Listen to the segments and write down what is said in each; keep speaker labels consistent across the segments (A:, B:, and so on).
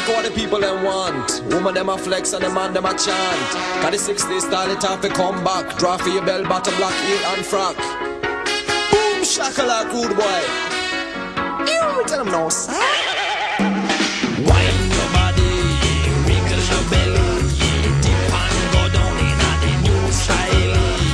A: like what the people them want. Woman them a flex and the man them a chant. Got the 60s style, it have to come back. Draw for your bell bottom, black heel and frock. Boom shakalak, rude boy. You tell them no, sir.
B: Wine your body, wiggle your belly, dip and go down in a the new style.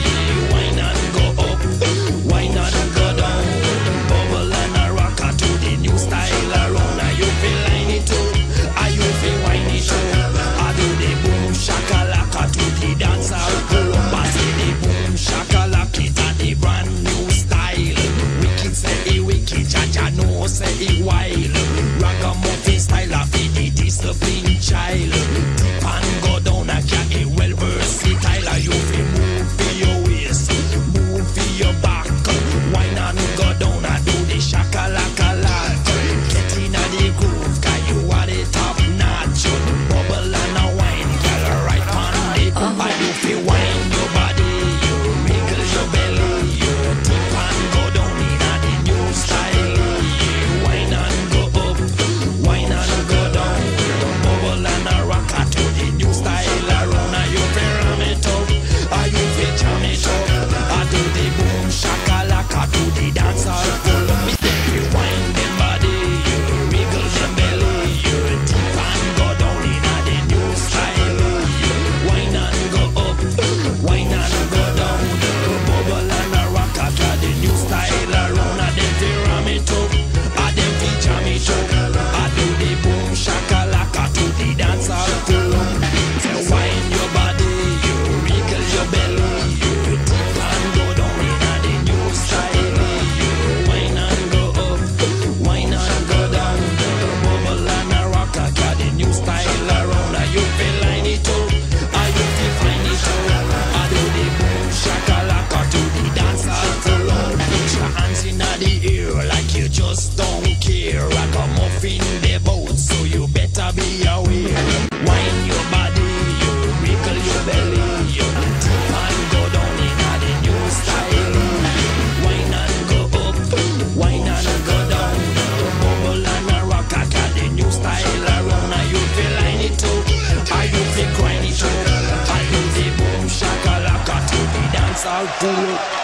B: Wine and go up, wine and go down, bubble and a rocker to the new style around. Are you feel line it up? Are you feel wine it up? I do the boom shakalaka to the dancehall club. I say the boom shakalaka it a the brand new style. Wicked say it wicked, Jaja no say it wild. Ragamuffin style of the disciplined child. Dip and go down a cat, a well versatile. You feel move for your waist, move for your back. Wine and go down and do the shakalaka lot. Get in a the groove, cause you are the top notch. Bubble and a wine, girl, right on the groove. And you feel wine your body, you wiggle your belly, you dip and go down in a the new style. Wine and go up, wine and go down, bubble and a rocker to the new style around. Are you feel ram it up? Are you feel jam it up? I do the boom shakalaka to the dancehall full of me. You wine them body, you wiggle them belly, you dip and go down in a the new style. Wine and go up, wine and go down, bubble and a rocker to the new style around. I them feel ram it up, I them feel jam it up. I do the boom shakalaka to the dancehall full of me. Say wine your body, you wiggle your belly, you dip and go down in a the new style. Wine and go up, wine and go down, bubble and a rocker to the new style around. Are you feel line it up? Are you feel find it up? I do the boom shakalaka to the dancehall full of me. Put your hands in the air like you just don't care. Ragamuffin the boat, so you better be aware. Wine your body, you wiggle your belly, you dip and go down in a the new style. Wine and go up, wine and go down, bubble and a rocker to the new style around. Are you feel line it up? Are you feel grind it up? Are you the boom shakalaka to the dancehall full?